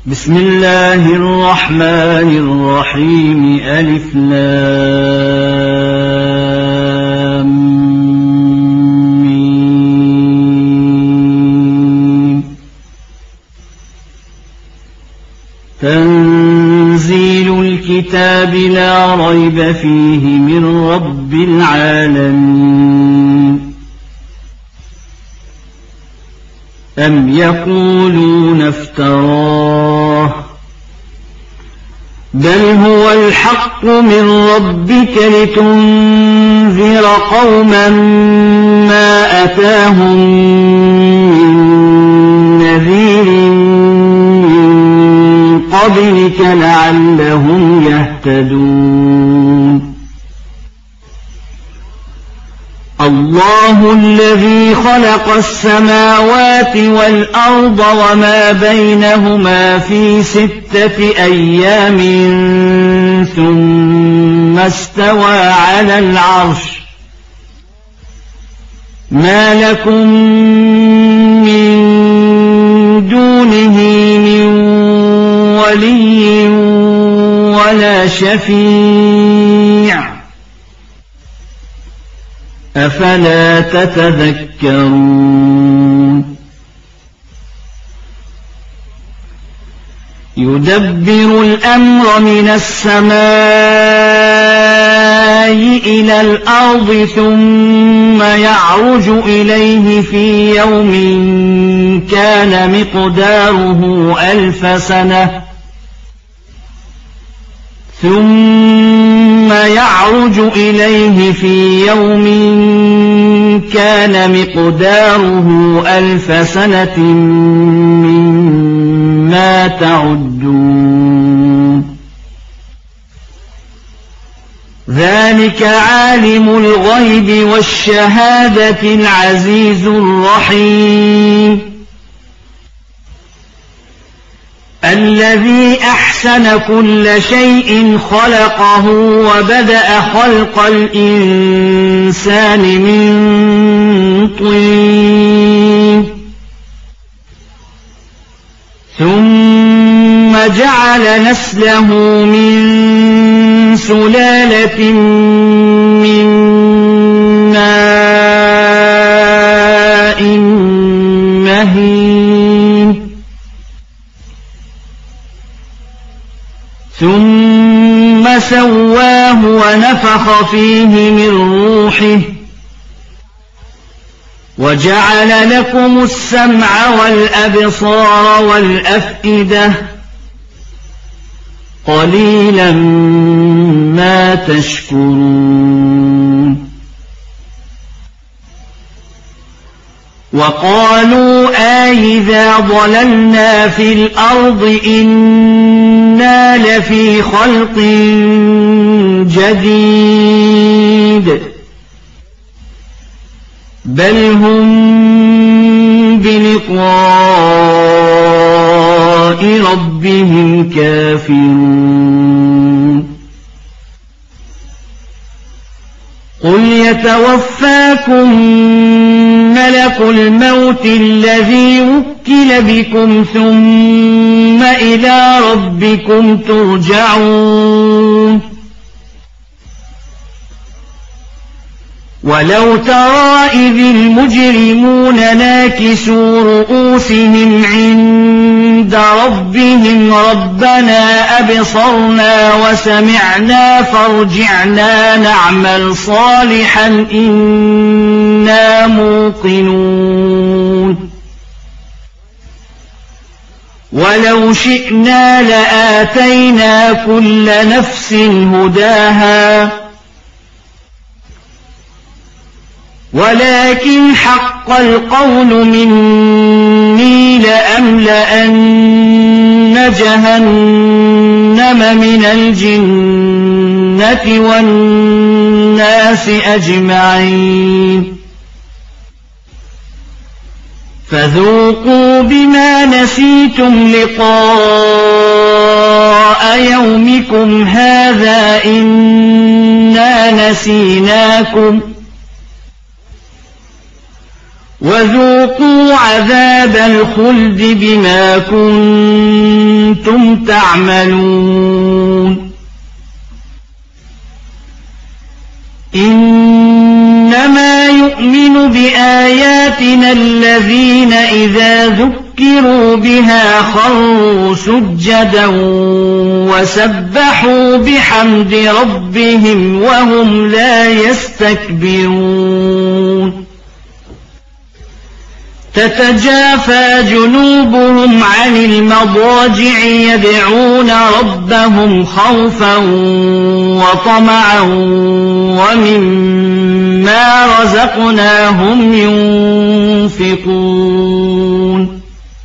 بسم الله الرحمن الرحيم ألف لام ميم. تنزيل الكتاب لا ريب فيه من رب العالمين. أم يقولون افتراه بل هو الحق من ربك لتنذر قوما ما أتاهم من نذير من قبلك لعلهم يهتدون. الله الذي خلق السماوات والأرض وما بينهما في 6 أيام ثم استوى على العرش. ما لكم من دونه من ولي ولا شفيع أفلا تتذكرون. يدبر الأمر من السماء إلى الأرض ثم يعرج إليه في يوم كان مقداره 1000 سنة ثم يعرج إليه في يوم كان مقداره 1000 سنة مما تعدون. ذلك عالم الغيب والشهادة العزيز الرحيم الذي أحسن كل شيء خلقه وبدأ خلق الإنسان من طين ثم جعل نسله من سلالة من ماء مهين ثم سواه ونفخ فيه من روحه وجعل لكم السمع والأبصار والأفئدة قليلا ما تشكرون. وقالوا أإذا ضللنا في الأرض إنا لفي خلق جديد بل هم بلقاء ربهم كافرون. قل يتوفاكم ملك الموت الذي وكل بكم ثم إلى ربكم ترجعون. ولو ترى إذ المجرمون ناكسوا رؤوسهم عند ربهم ربنا أبصرنا وسمعنا فارجعنا نعمل صالحا إنا موقنون. ولو شئنا لآتينا كل نفس هداها ولكن حق القول مني لأملأن جهنم من الجنة والناس أجمعين. فذوقوا بما نسيتم لقاء يومكم هذا إنا نسيناكم وذوقوا عذاب الخلد بما كنتم تعملون إنما يؤمن بآياتنا الذين إذا ذكروا بها خروا سجدا وسبحوا بحمد ربهم وهم لا يستكبرون تتجافى جنوبهم عن المضاجع يدعون ربهم خوفا وطمعا ومما رزقناهم ينفقون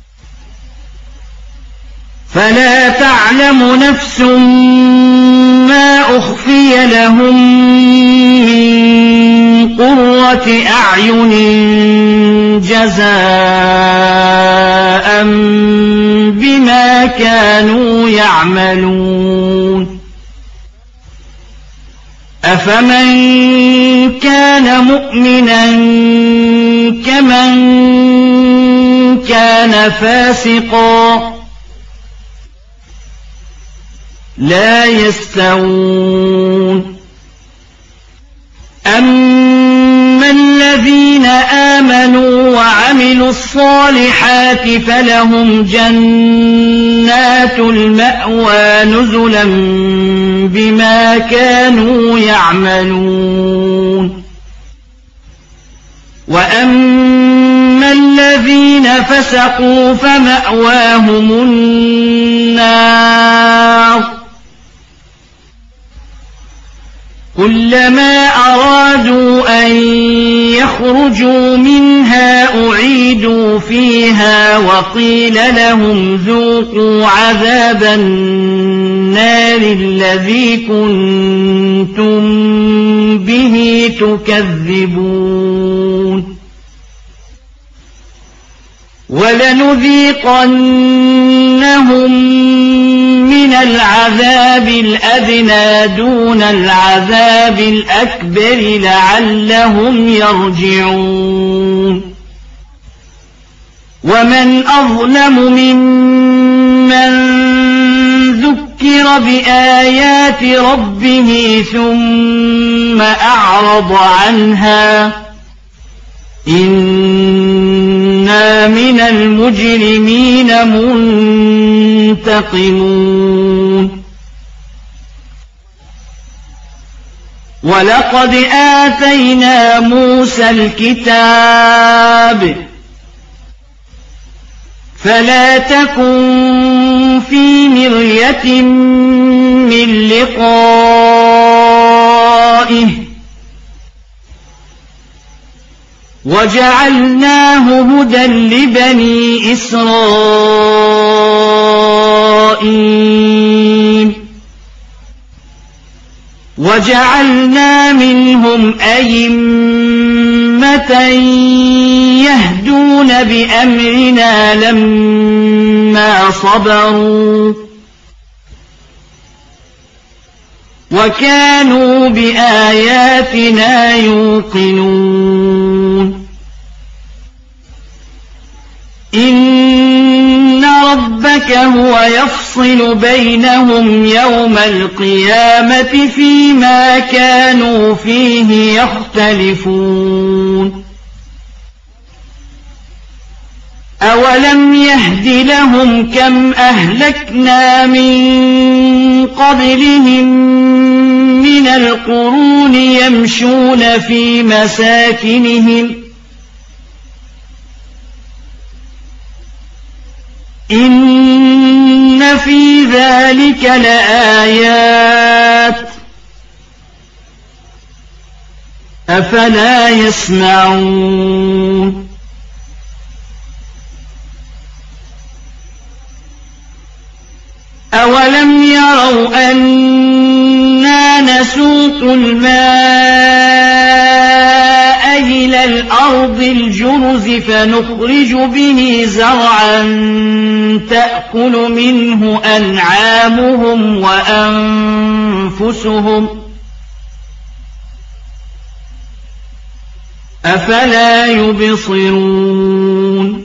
فلا تعلم نفس ما أخفي لهم من قرة أعين جزاء بما كانوا يعملون أفمن كان مؤمنا كمن كان فاسقا لا يستوون أما الذين آمنوا وعملوا الصالحات فلهم جنات المأوى نزلا بما كانوا يعملون وأما الذين فسقوا فمأواهم النار كلما أرادوا أن يخرجوا منها أعيدوا فيها وقيل لهم ذوقوا عذاب النار الذي كنتم به تكذبون ولنذيقنهم من العذاب الأدنى دون العذاب الأكبر لعلهم يرجعون ومن أظلم ممن ذكر بآيات ربه ثم أعرض عنها إنا من المجرمين منتقمون ولقد آتينا موسى الكتاب فلا تكن في مرية من لقائه وجعلناه هدى لبني إسرائيل وجعلنا منهم أئمة يهدون بأمرنا لما صبروا وكانوا بآياتنا يوقنون إن ربك هو يفصل بينهم يوم القيامة فيما كانوا فيه يختلفون أولم يهد لهم كم أهلكنا من قبلهم من القرون يمشون في مساكنهم إن في ذلك لآيات أفلا يسمعون أولم يروا أنا نسوق الماء إلى الأرض الجرز فنخرج به زرعا تأكل منه أنعامهم أفلا يبصرون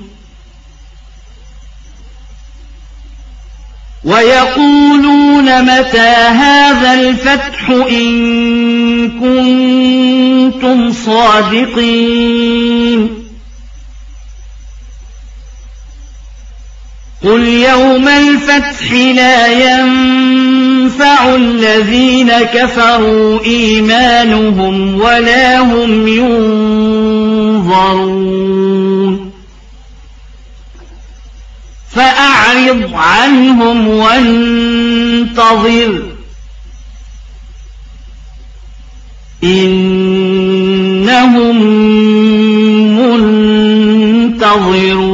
ويقولون متى هذا الفتح إن كنتم صادقين قل يوم الفتح لا ينفع الذين كفروا إيمانهم ولا هم ينظرون فأعرض عنهم وانتظر إنهم منتظرون